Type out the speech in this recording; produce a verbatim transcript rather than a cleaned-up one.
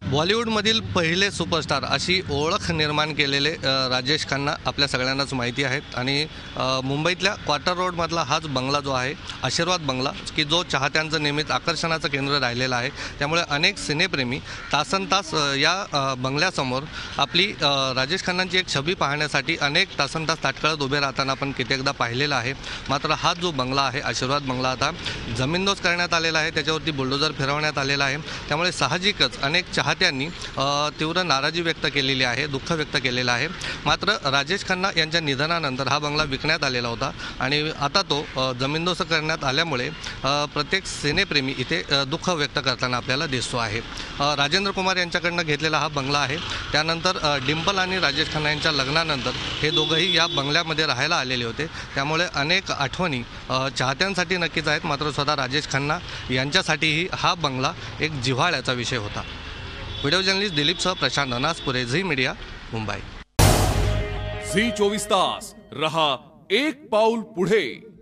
बॉलिवूडमधील पहिले सुपरस्टार अशी ओळख निर्माण केलेले अ, राजेश खन्ना आपल्या सगळ्यांनाच माहिती आहेत आणि अ, मुंबईतल्या क्वार्टर रोडमधला हाच बंगला जो आहे आशीर्वाद बंगला, की जो चाहत्यांचं नेहमीच आकर्षणाचं केंद्र राहिलेला आहे। त्यामुळे अनेक सिनेप्रेमी तासनतास अ, या अ, बंगल्यासमोर आपली अ, राजेश खन्नांची एक छबी पाहण्यासाठी अनेक तासनतास ताटकळत उभे राहताना आपण कित्येकदा पाहिलेलं आहे। मात्र हा जो बंगला आहे आशीर्वाद बंगला आता जमीनदोज करण्यात आलेला आहे, त्याच्यावरती बुलडोजर फिरवण्यात आलेला आहे। त्यामुळे साहजिकच अनेक चाहत्यांनी अ, तीव्र नाराजी व्यक्त केलेली आहे, दुःख व्यक्त केलेलं आहे। मात्र राजेश खन्ना यांच्या निधनानंतर हा बंगला विकण्यात आलेला होता आणि आता तो अ, जमीनदोस्त करण्यात आल्यामुळे अ, प्रत्येक सिनेप्रेमी इथे अ, दुःख व्यक्त करताना आपल्याला दिसतो आहे। अ, राजेंद्र कुमार यांच्याकडनं घेतलेला हा बंगला आहे। त्यानंतर अ, डिंपल आणि राजेश खन्ना यांच्या लग्नानंतर हे दोघंही या बंगल्यामध्ये राहायला आलेले होते। त्यामुळे अनेक आठवणी अ, चाहत्यांसाठी नक्कीच आहेत, मात्र स्वतः राजेश खन्ना यांच्यासाठीही हा बंगला एक जिव्हाळ्याचा विषय होता। व्हिडिओ जर्नलिस्ट दिलीपसह Prashant Anaspure, Zee media, Mumbai. Zee चोवीस तास रहा एक पाऊल पुढे।